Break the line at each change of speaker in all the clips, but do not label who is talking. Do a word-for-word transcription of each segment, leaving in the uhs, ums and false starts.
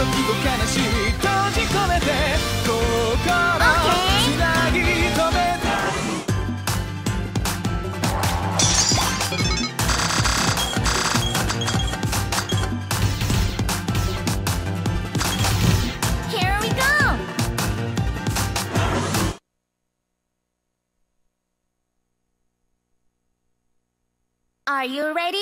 孤独と悲しみ閉じ込めて心つなぎ止めて
Here we go! Are you ready?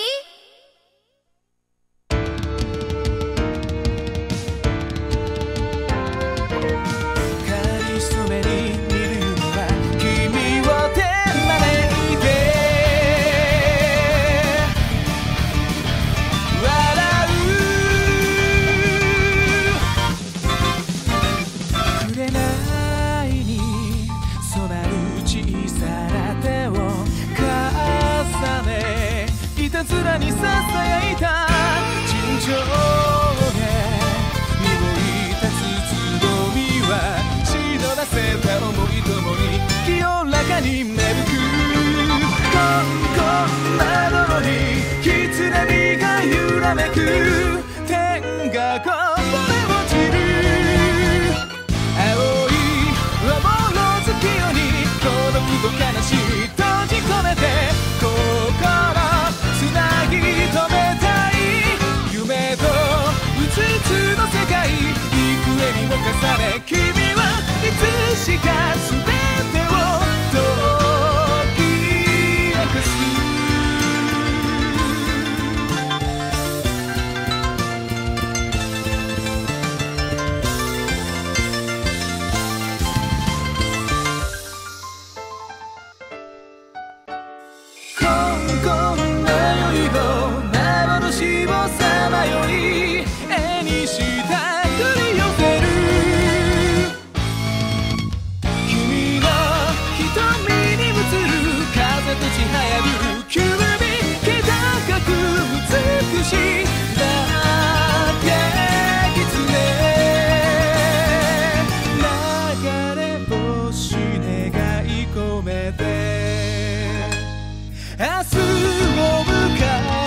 いたずらにささやいた尋常で身をいたつつぼみは血のらせた想いともに清らかに芽吹くこんな泥に狐火が揺らめく天がこぼれ落ちる青い和物月夜に孤独と悲しみ閉じ込めて心つなぎ止めたい夢とうつうつの世界幾重にも重ね君はいつしか全てを解き明かすこんこんな酔いを幻をさまよい絵にした繰り寄せる君の瞳に映る風とちはやるキュービ気高く美しいだって狐流れ星願い込めて明日を迎え